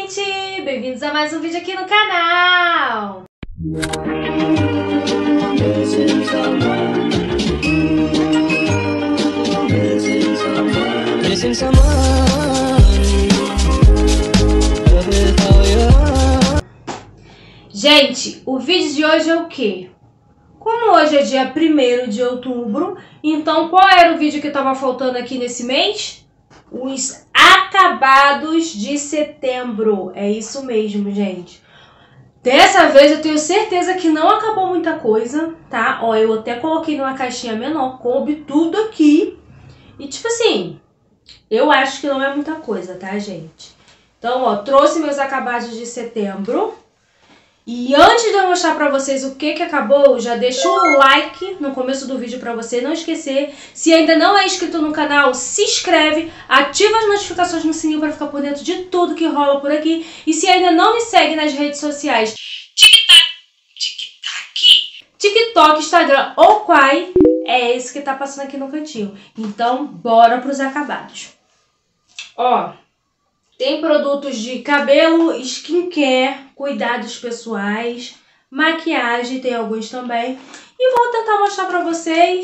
gente! Bem-vindos a mais um vídeo aqui no canal! Gente, o vídeo de hoje é o quê? Como hoje é dia 1º de outubro, então qual era o vídeo que estava faltando aqui nesse mês? Os acabados de setembro. É isso mesmo, gente. Dessa vez eu tenho certeza que não acabou muita coisa, tá? Ó, eu até coloquei numa caixinha menor, coube tudo aqui. E tipo assim, eu acho que não é muita coisa, tá, gente? Então, ó, trouxe meus acabados de setembro. E antes de eu mostrar pra vocês o que acabou, já deixa um like no começo do vídeo pra você não esquecer. Se ainda não é inscrito no canal, se inscreve, ativa as notificações no sininho pra ficar por dentro de tudo que rola por aqui. E se ainda não me segue nas redes sociais, TikTok, Instagram ou Quai, é esse que tá passando aqui no cantinho. Então, bora pros acabados. Ó, tem produtos de cabelo, skincare, cuidados pessoais, maquiagem, tem alguns também. E vou tentar mostrar pra vocês.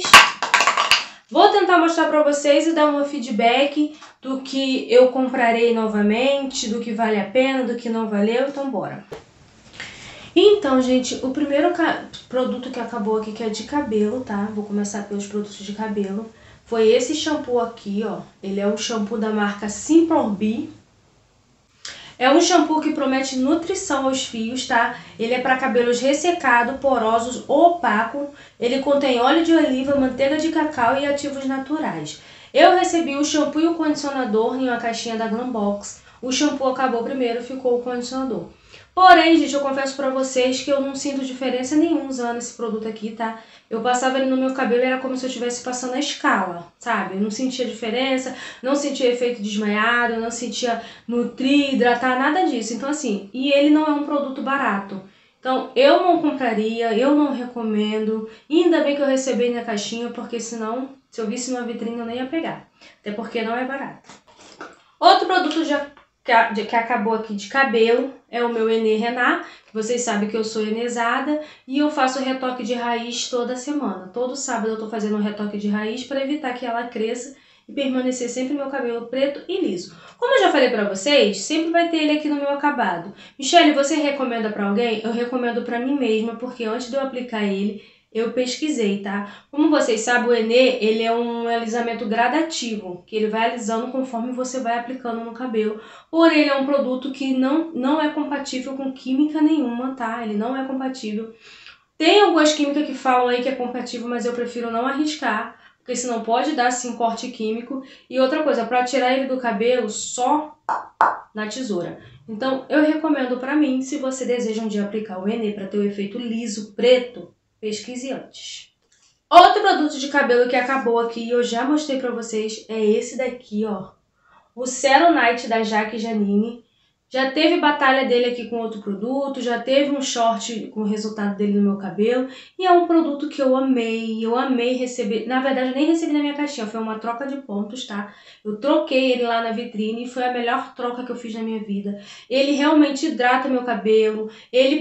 E dar um feedback do que eu comprarei novamente, do que vale a pena, do que não valeu. Então, bora. Então, gente, o primeiro produto que acabou aqui, que é de cabelo, tá? Vou começar pelos produtos de cabelo. Foi esse shampoo aqui, ó. Ele é um shampoo da marca Simple Be. É um shampoo que promete nutrição aos fios, tá? Ele é para cabelos ressecados, porosos ou opaco. Ele contém óleo de oliva, manteiga de cacau e ativos naturais. Eu recebi o shampoo e o condicionador em uma caixinha da Glambox. O shampoo acabou primeiro, ficou o condicionador. Porém, gente, eu confesso pra vocês que eu não sinto diferença nenhuma usando esse produto aqui, tá? Eu passava ele no meu cabelo e era como se eu estivesse passando a escala, sabe? Eu não sentia diferença, não sentia efeito desmaiado, não sentia nutrir, hidratar, nada disso. Então, assim, e ele não é um produto barato. Então, eu não compraria, eu não recomendo. E ainda bem que eu recebi na caixinha, porque senão, se eu visse numa vitrine, eu nem ia pegar. Até porque não é barato. Outro produto que acabou aqui de cabelo é o meu Enê Renat, que vocês sabem que eu sou enesada e eu faço retoque de raiz toda semana. Todo sábado eu tô fazendo um retoque de raiz para evitar que ela cresça e permanecer sempre meu cabelo preto e liso. Como eu já falei pra vocês, sempre vai ter ele aqui no meu acabado. Michelle, você recomenda pra alguém? Eu recomendo pra mim mesma, porque antes de eu aplicar ele, eu pesquisei, tá? Como vocês sabem, o Enê, ele é um alisamento gradativo, que ele vai alisando conforme você vai aplicando no cabelo. Porém, ele é um produto que não é compatível com química nenhuma, tá? Ele não é compatível. Tem algumas químicas que falam aí que é compatível, mas eu prefiro não arriscar, porque senão pode dar, sim, corte químico. E outra coisa, para tirar ele do cabelo, só na tesoura. Então, eu recomendo pra mim, se você deseja um dia aplicar o Enê para ter o efeito liso, preto, pesquise antes. Outro produto de cabelo que acabou aqui e eu já mostrei pra vocês é esse daqui, ó. O Serum Night da Jaque Janine. Já teve batalha dele aqui com outro produto, já teve um short com o resultado dele no meu cabelo. E é um produto que eu amei receber. Na verdade, eu nem recebi na minha caixinha, foi uma troca de pontos, tá? Eu troquei ele lá na vitrine e foi a melhor troca que eu fiz na minha vida. Ele realmente hidrata meu cabelo, ele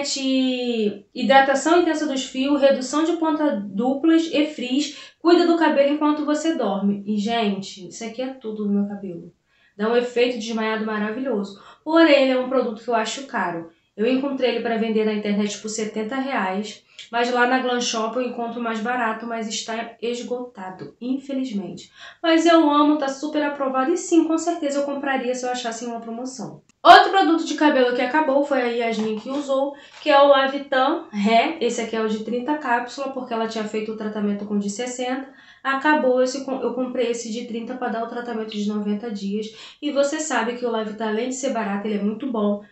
promete hidratação intensa dos fios, redução de pontas duplas e frizz, cuida do cabelo enquanto você dorme. E, gente, isso aqui é tudo no meu cabelo. Dá um efeito desmaiado maravilhoso. Porém, ele é um produto que eu acho caro. Eu encontrei ele para vender na internet por R$70, mas lá na Glam Shop eu encontro mais barato, mas está esgotado, infelizmente. Mas eu amo, tá super aprovado e sim, com certeza eu compraria se eu achasse em uma promoção. Outro produto de cabelo que acabou foi a Yasmin que usou, que é o Lavitan Ré. Esse aqui é o de 30 cápsulas, porque ela tinha feito o tratamento com de 60. Acabou, eu comprei esse de 30 para dar o tratamento de 90 dias. E você sabe que o Lavitan, além de ser barato, ele é muito bom.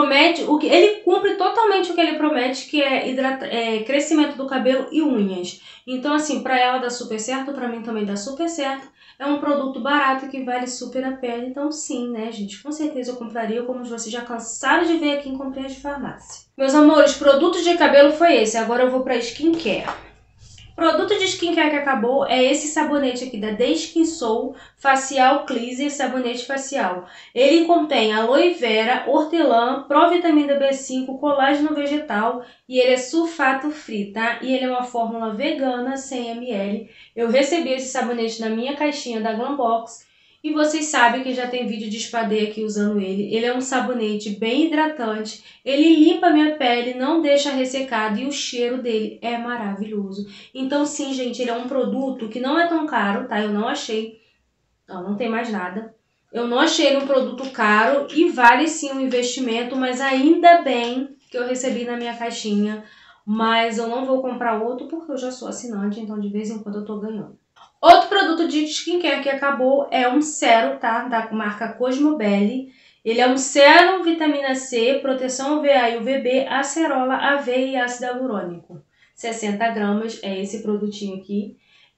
Ele cumpre totalmente o que ele promete, que é crescimento do cabelo e unhas. Então, assim, para ela dá super certo, para mim também dá super certo. É um produto barato que vale super a pena. Então, sim, né, gente? Com certeza eu compraria, como vocês já cansaram de ver aqui em comprinhas de farmácia. Meus amores, produtos de cabelo foi esse. Agora eu vou para skincare. Produto de skincare que acabou é esse sabonete aqui da The Skin Soul Facial Cleanser, sabonete facial. Ele contém aloe vera, hortelã, provitamina B5, colágeno vegetal e ele é sulfato free, tá? E ele é uma fórmula vegana, 100 ml. Eu recebi esse sabonete na minha caixinha da Glambox. E vocês sabem que já tem vídeo de espadê aqui usando ele. Ele é um sabonete bem hidratante. Ele limpa a minha pele, não deixa ressecado e o cheiro dele é maravilhoso. Então sim, gente, ele é um produto que não é tão caro, tá? Eu não achei. Não tem mais nada. Eu não achei ele um produto caro e vale sim um investimento, mas ainda bem que eu recebi na minha caixinha. Mas eu não vou comprar outro porque eu já sou assinante, então de vez em quando eu tô ganhando. Outro produto de skincare que acabou é um sérum, tá? Da marca Cosmobelly. Ele é um sérum, vitamina C, proteção UVA e UVB, acerola, aveia e ácido hialurônico. 60 gramas é esse produtinho aqui.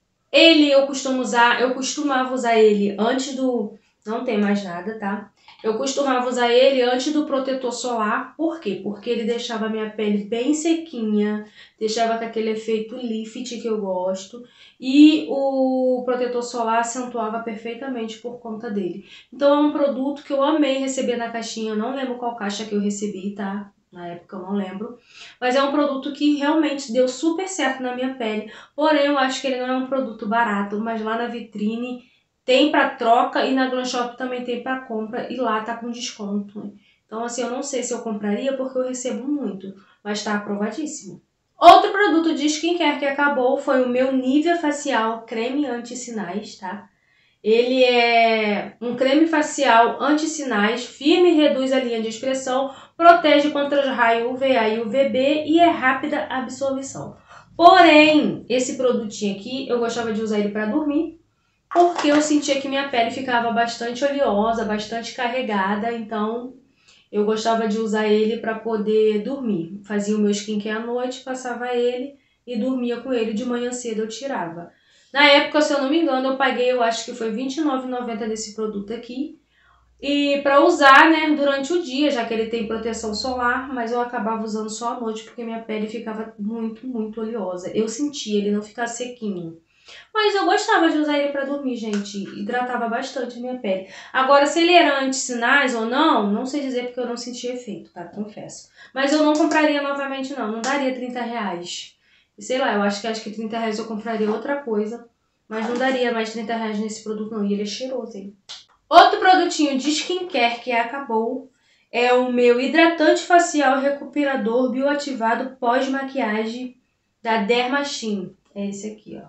Eu costumava usar ele antes do... Não tem mais nada, tá? Eu costumava usar ele antes do protetor solar. Por quê? Porque ele deixava a minha pele bem sequinha, deixava com aquele efeito lift que eu gosto. E o protetor solar acentuava perfeitamente por conta dele. Então é um produto que eu amei receber na caixinha. Eu não lembro qual caixa que eu recebi, tá? Na época eu não lembro. Mas é um produto que realmente deu super certo na minha pele. Porém, eu acho que ele não é um produto barato. Mas lá na vitrine tem para troca e na Glam Shop também tem para compra. E lá tá com desconto. Então assim, eu não sei se eu compraria porque eu recebo muito. Mas tá aprovadíssimo. Outro produto de skincare que acabou foi o meu Nivea Facial Creme Anti-Sinais, tá? Ele é um creme facial anti-sinais, firme e reduz a linha de expressão, protege contra os raios UVA e UVB e é rápida absorção. Porém, esse produtinho aqui, eu gostava de usar ele para dormir, porque eu sentia que minha pele ficava bastante oleosa, bastante carregada, então eu gostava de usar ele para poder dormir. Fazia o meu skincare à noite, passava ele e dormia com ele, de manhã cedo eu tirava. Na época, se eu não me engano, eu paguei, eu acho que foi R$ 29,90 desse produto aqui. E para usar, né, durante o dia, já que ele tem proteção solar, mas eu acabava usando só à noite porque minha pele ficava muito, muito oleosa. Eu sentia ele não ficar sequinho. Mas eu gostava de usar ele para dormir, gente. Hidratava bastante a minha pele. Agora, se ele era anti-sinais ou não, não sei dizer porque eu não senti efeito, tá? Confesso. Mas eu não compraria novamente, não. Não daria R$ 30. Sei lá, eu acho que R$ 30 eu compraria outra coisa. Mas não daria mais R$ 30 nesse produto, não. E ele é cheiroso, hein? Outro produtinho de skincare que acabou é o meu hidratante facial recuperador bioativado pós-maquiagem da Dermachin. É esse aqui, ó.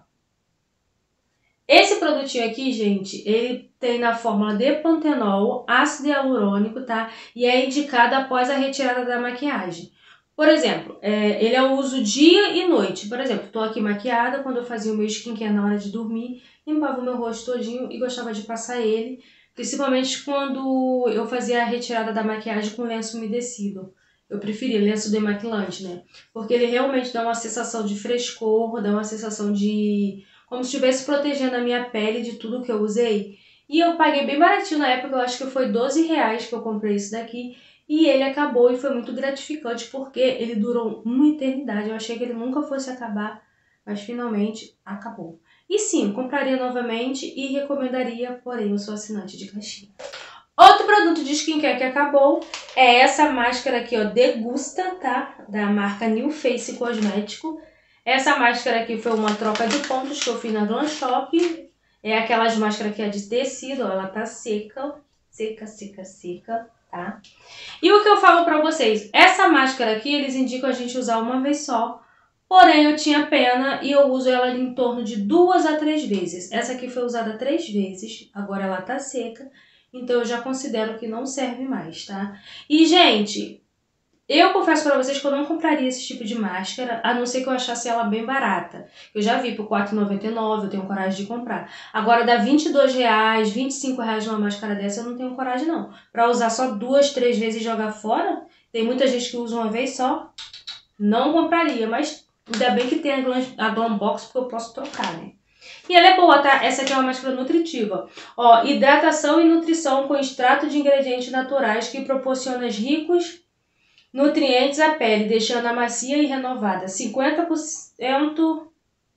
Esse produtinho aqui, gente, ele tem na fórmula de pantenol, ácido hialurônico, tá? E é indicado após a retirada da maquiagem. Por exemplo, ele é o uso dia e noite. Por exemplo, tô aqui maquiada, quando eu fazia o meu skincare na hora de dormir, limpava o meu rosto todinho e gostava de passar ele, principalmente quando eu fazia a retirada da maquiagem com lenço umedecido. Eu preferia lenço demaquilante, né? Porque ele realmente dá uma sensação de frescor, dá uma sensação de... como se estivesse protegendo a minha pele de tudo que eu usei. E eu paguei bem baratinho na época, eu acho que foi R$ 12 que eu comprei isso daqui. E ele acabou e foi muito gratificante porque ele durou uma eternidade. Eu achei que ele nunca fosse acabar, mas finalmente acabou. E sim, compraria novamente e recomendaria, porém eu sou assinante de caixinha. Outro produto de skincare que acabou é essa máscara aqui, ó, Degusta, tá? Da marca New Face Cosmético. Essa máscara aqui foi uma troca de pontos que eu fiz na Glam Shop. É aquelas máscaras que é de tecido, ó, ela tá seca, seca, tá? E o que eu falo pra vocês, essa máscara aqui, eles indicam a gente usar uma vez só. Porém, eu tinha pena e eu uso ela em torno de 2 a 3 vezes. Essa aqui foi usada 3 vezes, agora ela tá seca. Então, eu já considero que não serve mais, tá? E, gente, eu confesso pra vocês que eu não compraria esse tipo de máscara, a não ser que eu achasse ela bem barata. Eu já vi por R$ 4,99, eu tenho coragem de comprar. Agora, dá R$22, R$25 numa máscara dessa, eu não tenho coragem, não. Pra usar só 2, 3 vezes e jogar fora, tem muita gente que usa uma vez só, não compraria. Mas ainda bem que tem a Glam Box, porque eu posso trocar, né? E ela é boa, tá? Essa aqui é uma máscara nutritiva. Ó, hidratação e nutrição com extrato de ingredientes naturais que proporciona ricos nutrientes à pele, deixando-a macia e renovada. 50%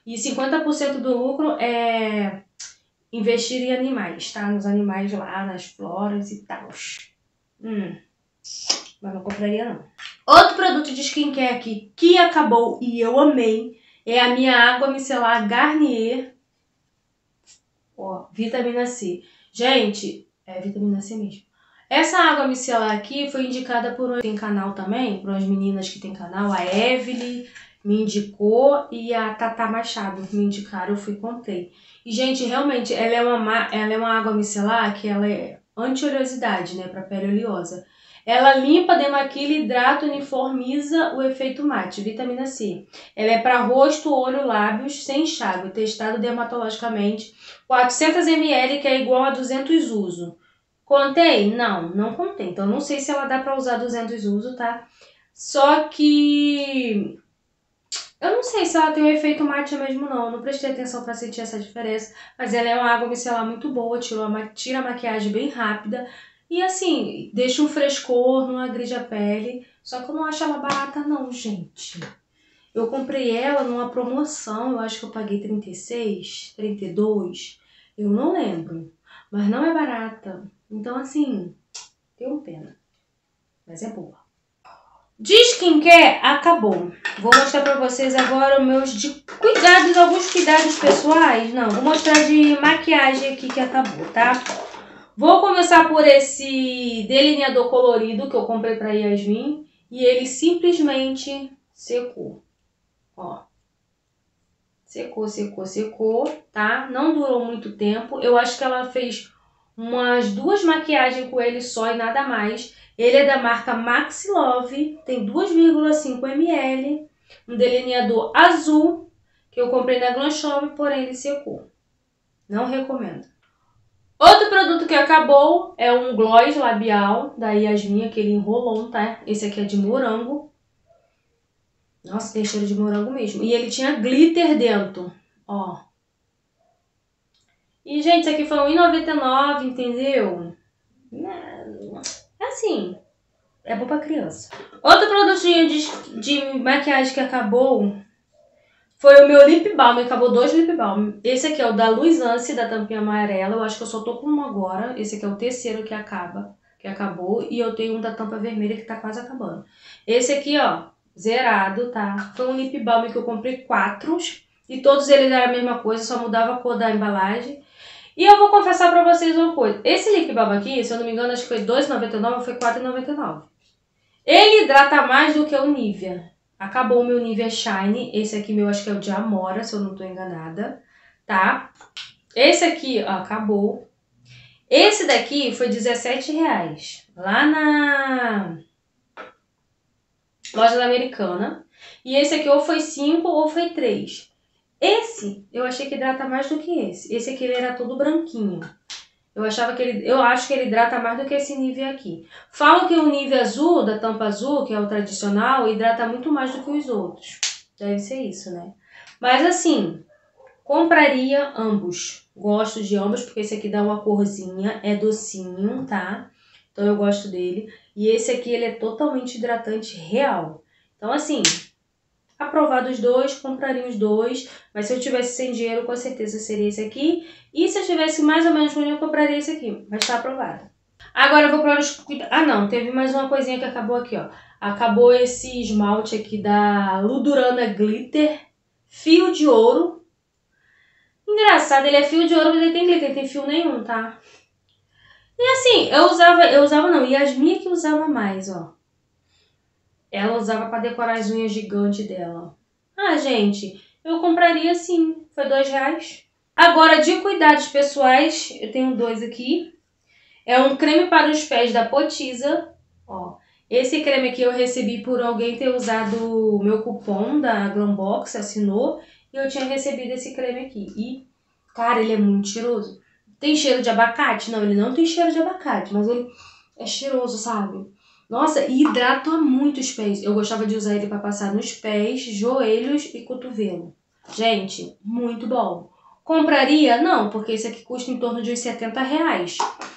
E 50% do lucro é investir em animais, tá? Nos animais lá, nas floras e tal. Mas não compraria não. Outro produto de skincare aqui que acabou e eu amei é a minha água micelar Garnier. Ó, vitamina C. Gente, é vitamina C mesmo. Essa água micelar aqui foi indicada por tem canal também, por umas meninas que tem canal. A Evelyn me indicou e a Tata Machado me indicaram, eu fui e comprei. E, gente, realmente, ela é uma água micelar que ela é anti-oleosidade, né, para pele oleosa. Ela limpa, demaquila, hidrata, uniformiza o efeito mate, vitamina C. Ela é para rosto, olho, lábios, sem enxágue, testado dermatologicamente. 400 ml, que é igual a 200 uso. Contei? Não, não contei. Então, não sei se ela dá para usar 200 uso, tá? Só que eu não sei se ela tem um efeito mate mesmo, não. Não prestei atenção para sentir essa diferença. Mas ela é uma água micelar muito boa, tira a maquiagem bem rápida. E assim, deixa um frescor, não agride a pele. Só que eu não acho ela barata não, gente. Eu comprei ela numa promoção, eu acho que eu paguei 36, 32. Eu não lembro. Mas não é barata. Então assim, tenho pena. Mas é boa. De skincare, acabou. Vou mostrar pra vocês agora os meus cuidados, alguns cuidados pessoais. Não, vou mostrar de maquiagem aqui que acabou, tá? Vou começar por esse delineador colorido que eu comprei pra Yasmin. E ele simplesmente secou. Ó. Secou, tá? Não durou muito tempo. Eu acho que ela fez umas 2 maquiagens com ele só e nada mais. Ele é da marca Maxi Love, tem 2,5 ml, um delineador azul, que eu comprei na Glam Shop, porém ele secou. Não recomendo. Outro produto que acabou é um gloss labial da Yasmin, aquele enrolão, tá? Esse aqui é de morango. Nossa, tem cheiro de morango mesmo. E ele tinha glitter dentro, ó. E, gente, isso aqui foi R$1,99, entendeu? É assim, é bom pra criança. Outro produtinho de maquiagem que acabou foi o meu lip balm. Acabou 2 lip balm. Esse aqui é o da Luisance, da tampinha amarela. Eu acho que eu só tô com um agora. Esse aqui é o terceiro que acabou. E eu tenho um da tampa vermelha que tá quase acabando. Esse aqui, ó, zerado, tá? Foi um lip balm que eu comprei 4. E todos eles eram a mesma coisa, só mudava a cor da embalagem. E eu vou confessar pra vocês uma coisa. Esse lip balm aqui, se eu não me engano, acho que foi R$2,99 ou foi R$4,99. Ele hidrata mais do que o Nivea. Acabou o meu Nivea Shine. Esse aqui meu acho que é o de Amora, se eu não tô enganada. Tá? Esse aqui, ó, acabou. Esse daqui foi R$17. Lá na loja da Americana. E esse aqui ou foi 5 ou foi 3. Esse, eu achei que hidrata mais do que esse. Esse aqui ele era todo branquinho. Eu acho que ele hidrata mais do que esse Nivea aqui. Falam que o Nivea azul, da tampa azul, que é o tradicional, hidrata muito mais do que os outros. Deve ser isso, né? Mas assim, compraria ambos. Gosto de ambos porque esse aqui dá uma corzinha, é docinho, tá? Então eu gosto dele. E esse aqui, ele é totalmente hidratante real. Então assim, aprovado os dois, compraria os dois, mas se eu tivesse sem dinheiro, com certeza seria esse aqui. E se eu tivesse mais ou menos com dinheiro, eu compraria esse aqui, mas tá aprovado. Agora eu vou para os... Ah não, teve mais uma coisinha que acabou aqui, ó. Acabou esse esmalte aqui da Ludurana Glitter, fio de ouro. Engraçado, ele é fio de ouro, mas ele tem glitter, não tem fio nenhum, tá? E assim, eu usava não, Yasmin que usava mais, ó. Ela usava para decorar as unhas gigantes dela. Ah, gente, eu compraria sim. Foi R$2. Agora, de cuidados pessoais, eu tenho 2 aqui. É um creme para os pés da Potisa. Ó, esse creme aqui eu recebi por alguém ter usado o meu cupom da Glambox, assinou. E eu tinha recebido esse creme aqui. E, cara, ele é muito cheiroso. Tem cheiro de abacate? Não, ele não tem cheiro de abacate, mas ele é cheiroso, sabe? Nossa, e hidrata muito os pés. Eu gostava de usar ele para passar nos pés, joelhos e cotovelo. Gente, muito bom. Compraria? Não, porque esse aqui custa em torno de uns R$70.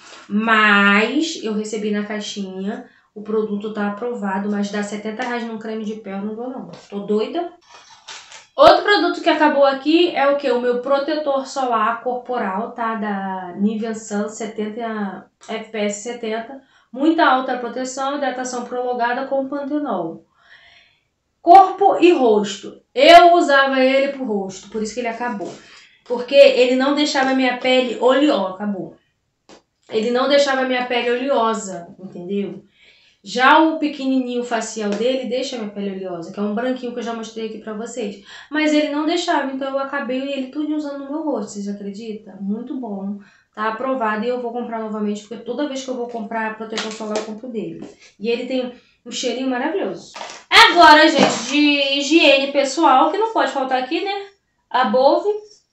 Mas eu recebi na caixinha, o produto tá aprovado, mas dá R$70 num creme de pé eu não vou não. Tô doida. Outro produto que acabou aqui é o que? O meu protetor solar corporal, tá? Da Nivea Sun 70 FPS 70. Muita alta proteção, hidratação prolongada com pantenol. Corpo e rosto. Eu usava ele pro rosto, por isso que ele acabou. Porque ele não deixava minha pele oleosa, acabou. Ele não deixava minha pele oleosa, entendeu? Já o pequenininho facial dele deixa minha pele oleosa, que é um branquinho que eu já mostrei aqui pra vocês. Mas ele não deixava, então eu acabei ele tudo usando no meu rosto, vocês acreditam? Muito bom, tá aprovado e eu vou comprar novamente, porque toda vez que eu vou comprar protetor solar eu compro dele. E ele tem um cheirinho maravilhoso. Agora, gente, de higiene pessoal, que não pode faltar aqui, né? Above.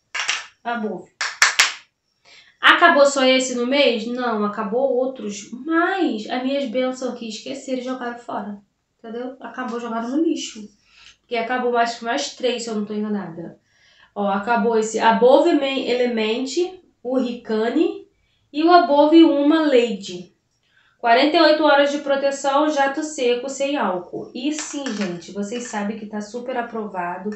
Acabou só esse no mês? Não, acabou outros. Mas as minhas bênçãos aqui esqueceram e jogaram fora. Entendeu? Acabou, jogaram no lixo. Porque acabou mais 3, se eu não tô enganada. Ó, acabou esse Above Element, o Ricane e o Above Uma Lady. 48 horas de proteção, jato seco, sem álcool. E sim, gente, vocês sabem que tá super aprovado.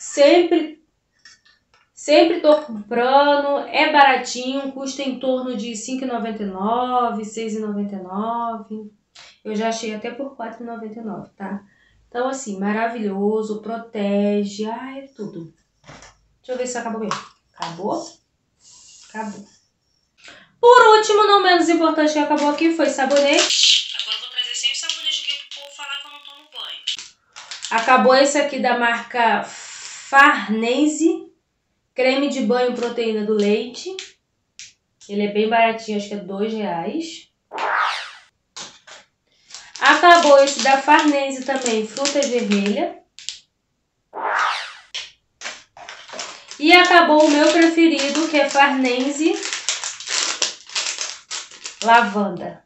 Sempre tô comprando, é baratinho, custa em torno de R$ 5,99, R$ 6,99. Eu já achei até por R$ 4,99, tá? Então, assim, maravilhoso, protege, é tudo. Deixa eu ver se acabou mesmo. Acabou? Acabou. Por último, não menos importante que acabou aqui, foi sabonete. Agora eu vou trazer sempre sabonete aqui pro povo falar que eu não tomo banho. Acabou esse aqui da marca Farnese. Creme de banho proteína do leite. Ele é bem baratinho, acho que é R$2. Acabou esse da Farnese também, frutas vermelhas. E acabou o meu preferido, que é Farnese lavanda.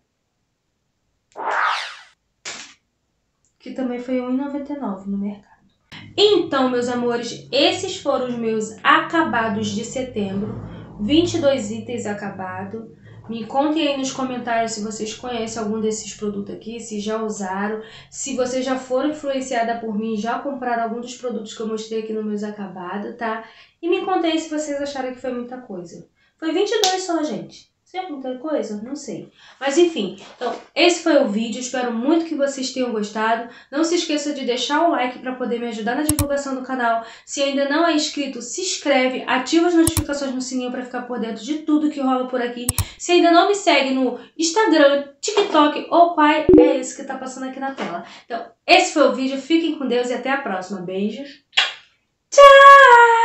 Que também foi R$1,99 no mercado. Então, meus amores, esses foram os meus acabados de setembro. 22 itens acabados. Me contem aí nos comentários se vocês conhecem algum desses produtos aqui, se já usaram, se vocês já foram influenciadas por mim, já compraram algum dos produtos que eu mostrei aqui nos meus acabados, tá? E me contem aí se vocês acharam que foi muita coisa. Foi 22 só, gente. Se é muita coisa? Não sei. Mas enfim, então esse foi o vídeo. Espero muito que vocês tenham gostado. Não se esqueça de deixar o like para poder me ajudar na divulgação do canal. Se ainda não é inscrito, se inscreve, ativa as notificações no sininho para ficar por dentro de tudo que rola por aqui. Se ainda não me segue no Instagram, TikTok ou qual é esse que tá passando aqui na tela. Então, esse foi o vídeo. Fiquem com Deus e até a próxima. Beijos. Tchau!